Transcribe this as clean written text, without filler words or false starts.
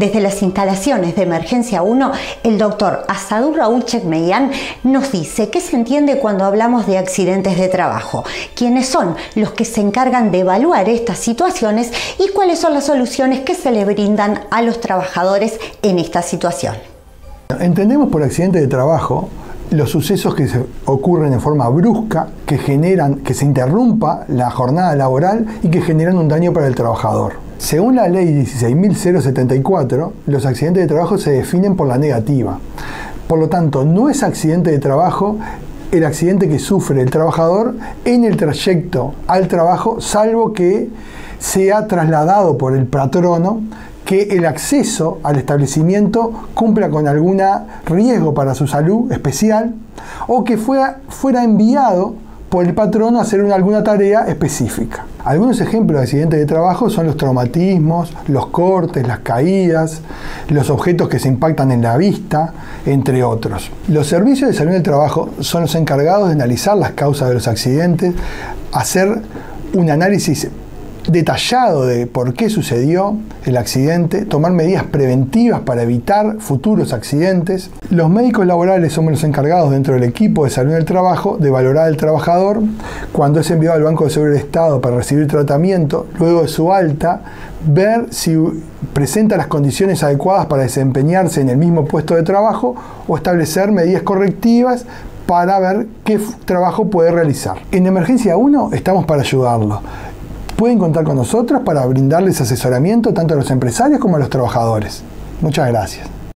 Desde las instalaciones de Emergencia 1, el doctor Asadur Raúl Chekmeyan nos dice qué se entiende cuando hablamos de accidentes de trabajo, quiénes son los que se encargan de evaluar estas situaciones y cuáles son las soluciones que se le brindan a los trabajadores en esta situación. Entendemos por accidente de trabajo los sucesos que ocurren de forma brusca, que generan que se interrumpa la jornada laboral y que generan un daño para el trabajador. Según la ley 16.074, los accidentes de trabajo se definen por la negativa. Por lo tanto, no es accidente de trabajo el accidente que sufre el trabajador en el trayecto al trabajo, salvo que sea trasladado por el patrono, que el acceso al establecimiento cumpla con algún riesgo para su salud especial o que fuera enviado por el patrono a hacer alguna tarea específica. Algunos ejemplos de accidentes de trabajo son los traumatismos, los cortes, las caídas, los objetos que se impactan en la vista, entre otros. Los servicios de salud del trabajo son los encargados de analizar las causas de los accidentes, hacer un análisis detallado de por qué sucedió el accidente, tomar medidas preventivas para evitar futuros accidentes. Los médicos laborales somos los encargados dentro del equipo de salud del trabajo de valorar al trabajador cuando es enviado al Banco de Seguro del Estado para recibir tratamiento, luego de su alta, ver si presenta las condiciones adecuadas para desempeñarse en el mismo puesto de trabajo o establecer medidas correctivas para ver qué trabajo puede realizar. En Emergencia 1 estamos para ayudarlo. Pueden contar con nosotros para brindarles asesoramiento tanto a los empresarios como a los trabajadores. Muchas gracias.